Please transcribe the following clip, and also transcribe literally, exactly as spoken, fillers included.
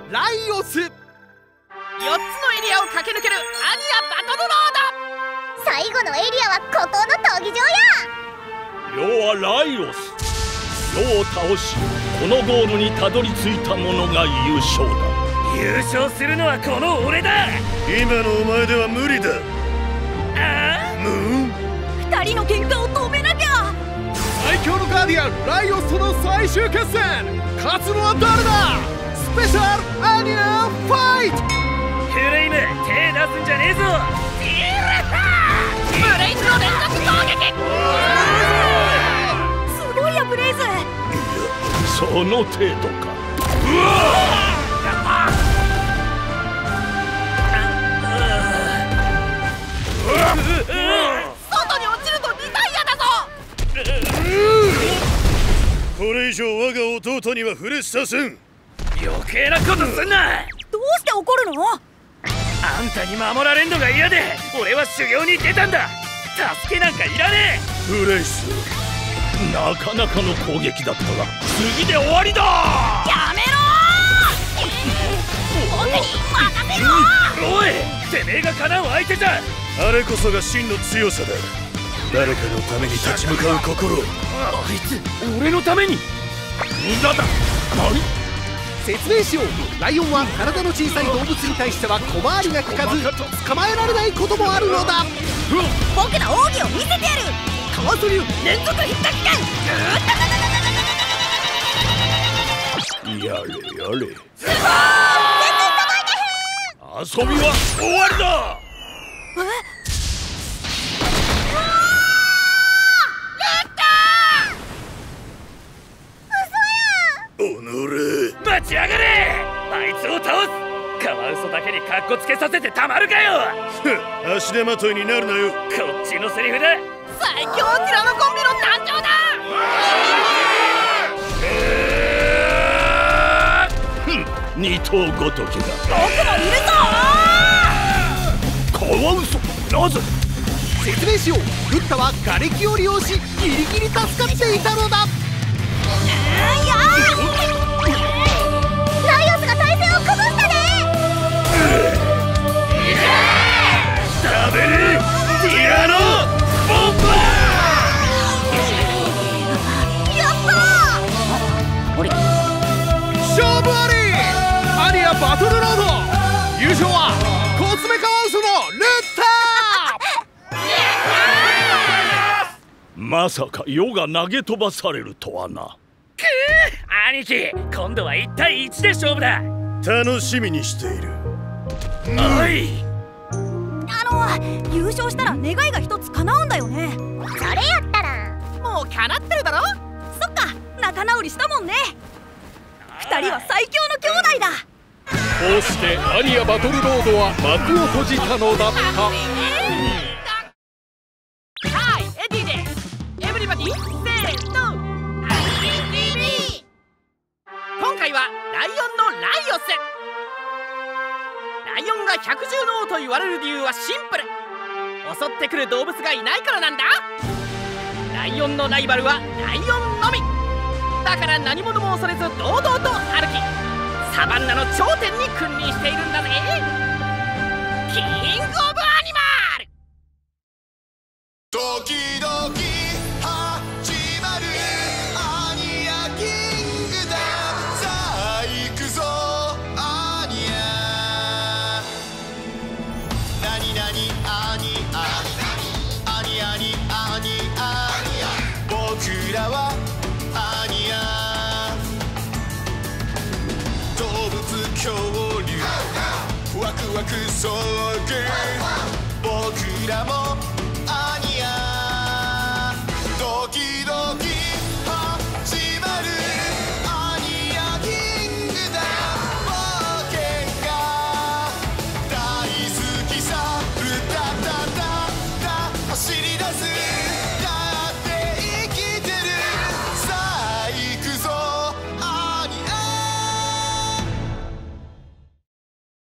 ライオス。よっつのエリアを駆け抜けるアニアバトルロード。 最後のエリアはここの闘技場や。 世はライオス。世を倒しこのゴールにたどり着いた者が優勝だ。 優勝するのはこの俺だ。 今のお前では無理だ。 ああ、 ムーン。 二人の喧嘩を止めなきゃ。 最強のガーディアンライオスとの最終決戦。勝つのは誰だ。スペシャルアニアファイト。 フレイム、手出すんじゃねえぞ。 ブレイズの連続攻撃。すごいやブレイズ。 その程度か。うわ外に落ちるとリタイアだぞ。 これ以上我が弟には触れさせん。 余計なことすんな。 どうして怒るの。 あんたに守られんのが嫌で俺は修行に出たんだ。助けなんかいらねフレイス、 なかなかの攻撃だったが次で終わりだ。 やめろー。僕に任せろ。 おい、てめえがかなう相手じゃ。 あれこそが真の強さだ。誰かのために立ち向かう心。 あいつ俺のために。 無駄だ。何。 説明しよう。ライオンは体の小さい動物に対しては小回りが利かず捕まえられないこともあるのだ。 僕の奥義を見せてやる。カワソリュー連続ヒッタ期間。 やれやれ。 すごー遊びは終わりだ。 えおのれ、 待ちやがれ。あいつを倒す。カワウソだけにカッコつけさせてたまるかよ。 足手まといになるなよ。 こっちのセリフだ。 最強ティラノコンビの誕生だ。 二頭ごときが。 僕もいるぞ。 カワウソなぜ。 説明しよう。グッタは瓦礫を利用しギリギリ助かっていたのだ。 ライオスが体勢を崩したね。 食べれティラノボンバー。やったー。 勝負あり。アニアバトルロード。優勝はコツメカワウソのルッター。 まさか世が投げ飛ばされるとはな。 くー、兄貴、今度はいちたいいちで勝負だ。 楽しみにしている。 おい、 あの優勝したら願いが一つ叶うんだよね。それやったらもう叶ってるだろ。そっか、仲直りしたもんね。二人は最強の兄弟だ。 こうしてアニアバトルロードは幕を閉じたのだった。 はい、エディです。エブリバディせーの。今回はライオンのライオス。ライオンが百獣の王と言われる理由はシンプル。襲ってくる動物がいないからなんだ。ライオンのライバルはライオンのみだから、何者も恐れず堂々と歩きサバンナの頂点に君臨しているんだぜ。キングオブアニマル。 時々始まるアニアキングダム。さあ行くぞアニア。なになにアニアアニアニアニア。僕らはアニア。動物恐竜ワクワク草原。僕らも